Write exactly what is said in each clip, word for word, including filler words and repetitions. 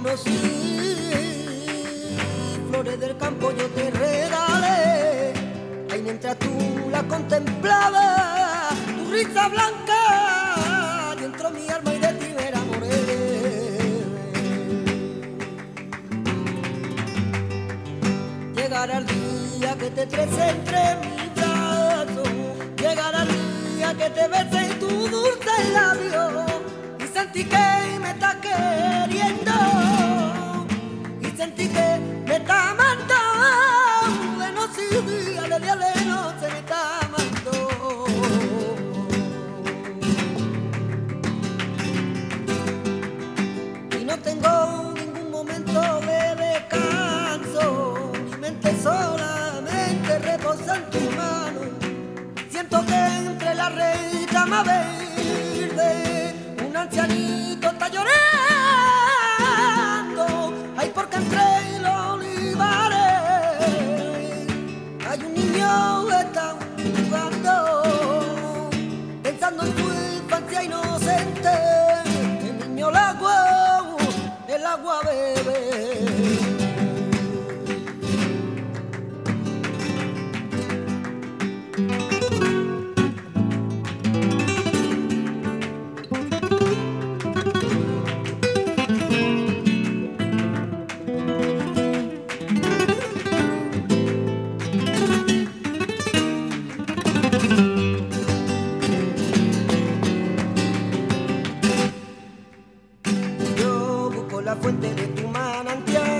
conocí, flores del campo yo te regalé, ahí mientras tú la contemplabas, tu risa blanca, y entró mi alma y de ti me enamoré. Llegará el día que te trece entre mis brazos, llegará el día que te bese en tu dulce labio, y sentí que me está queriendo, y sentí que me está amando, de noche y día, de día de noche me está amando. Y no tengo ningún momento de descanso, mi mente solamente reposa en tu mano, siento que entre la rama verde un ancianito está llorando, ay, porque entre los olivares hay un niño que está jugando, pensando en su infancia inocente, el niño el agua, el agua bebe. La fuente de tu manantial,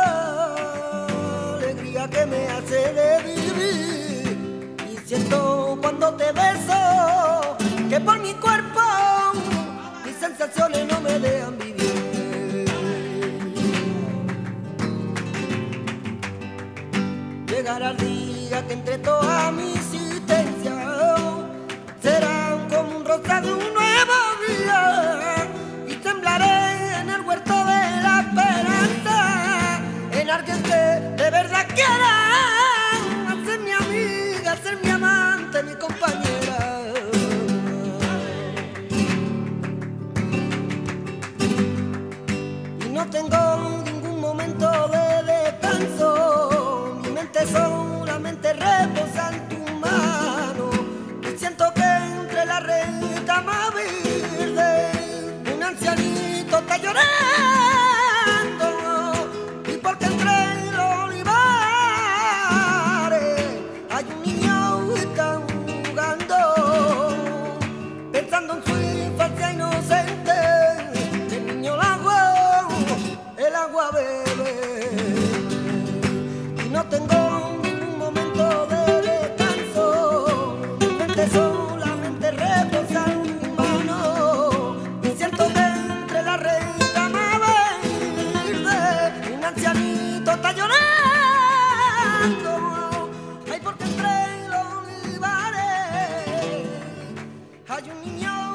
alegría que me hace de vivir, y siento cuando te beso que por mi cuerpo mis sensaciones no me dejan vivir. Llegará el día que entre toda mi existencia será como un rostro de un nuevo día, y temblaré en el huerto de la esperanza, en alguien que de verdad quiera ser mi amiga, ser mi amante, mi compañera. Y no tengo ningún momento de descanso, mi mente solamente reposa en tu mano, y siento que entre la rama verde un ancianito está llorando, y porque entre los olivares hay un niño que está jugando, pensando en su infancia inocente, el niño el agua, el agua bebe. Y no tengo ningún momento de descanso, mi mente solamente reposa en tu mano, y siento que entre la rama verde un ancianito está llorando, ay, porque entre los olivares hay un niño